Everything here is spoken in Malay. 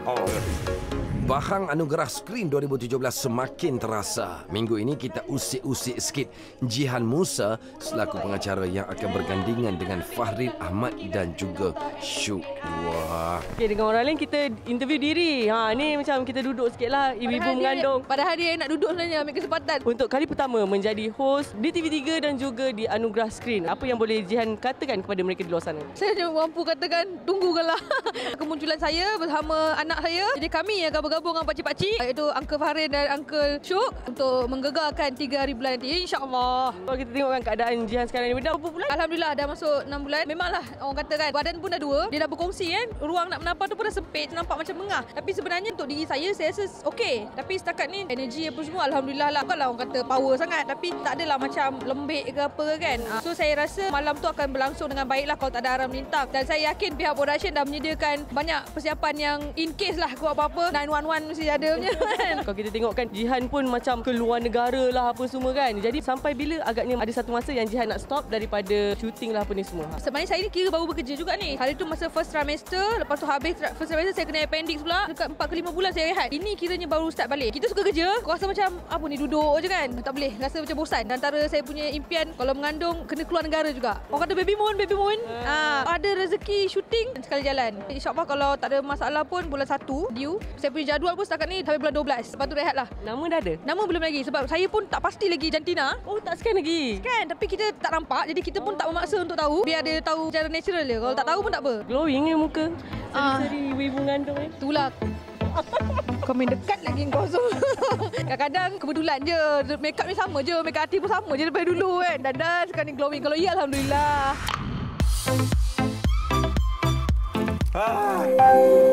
Bahang Anugerah Skrin 2017 semakin terasa. Minggu ini kita usik-usik sikit Jihan Musa selaku pengacara yang akan bergandingan dengan Fahrin Ahmad dan juga Syuk. Wah. Okay, dengan orang lain kita interview diri. Ni macam kita duduk sikit lah, ibu-ibu mengandung. Padahal dia nak duduk sebenarnya, ambil kesempatan. Untuk kali pertama menjadi host di TV3 dan juga di Anugerah Skrin. Apa yang boleh Jihan katakan kepada mereka di luar sana? Saya hanya mampu katakan, tunggulah kemunculan saya bersama anak saya. Jadi kami akan bergabung dengan pakcik-pakcik, iaitu Uncle Fahrin dan Uncle Syuk, untuk menggegarkan 3 hari bulan nanti, insyaAllah. Kalau kita tengokkan keadaan Jihan sekarang ni, dah berapa bulan? Alhamdulillah dah masuk 6 bulan. Memanglah orang kata kan, badan pun dah 2. Dia dah berkongsi kan, ruang nak menapar tu pun dah sempit, nampak macam mengah. Tapi sebenarnya untuk diri saya rasa okey. Tapi setakat ni energi apa semua Alhamdulillah lah. Bukanlah orang kata power sangat, tapi tak adalah macam lembik ke apa kan. So saya rasa malam tu akan berlangsung dengan baik lah kalau tak ada aram melintang. Dan saya yakin pihak production dah menyediakan banyak persiapan yang in case lah kalau apa-apa 911 mesti ada punya kan. Kalau kita tengokkan Jihan pun macam keluar negara lah apa semua kan. Jadi sampai bila agaknya ada satu masa yang Jihan nak stop daripada shooting lah apa ni semua? Sebenarnya saya ni kira baru bekerja juga ni. Hari tu masa first trimester, lepas tu habis first trimester saya kena appendix pula. Dekat 4 ke 5 bulan saya rehat. Ini kiranya baru start balik. Kita suka kerja, aku rasa macam apa ni, duduk je kan. Tak boleh, rasa macam bosan. Antara saya punya impian kalau mengandung kena keluar negara juga. Orang kata baby moon. Ada rezeki shooting sekali jalan. InsyaAllah kalau tak ada masalah pun bulan 1 due. Saya punya jadual pun setakat ni sampai bulan 12. Lepas tu rehat lah. Nama dah ada? Nama belum lagi sebab saya pun tak pasti lagi jantina. Oh, tak scan lagi? Scan, tapi kita tak nampak. Jadi kita pun tak memaksa untuk tahu. Biar dia tahu secara natural dia. Kalau tak tahu pun tak apa. Glowing ke muka? Seri-seri ibu mengandung ni. Itulah. Kau main dekat lagi kau tu. Kadang-kadang kebetulan je. Make up ni sama je. Make up artist pun sama je daripada dulu kan. Dan sekarang ni glowing. Kalau ya, Alhamdulillah.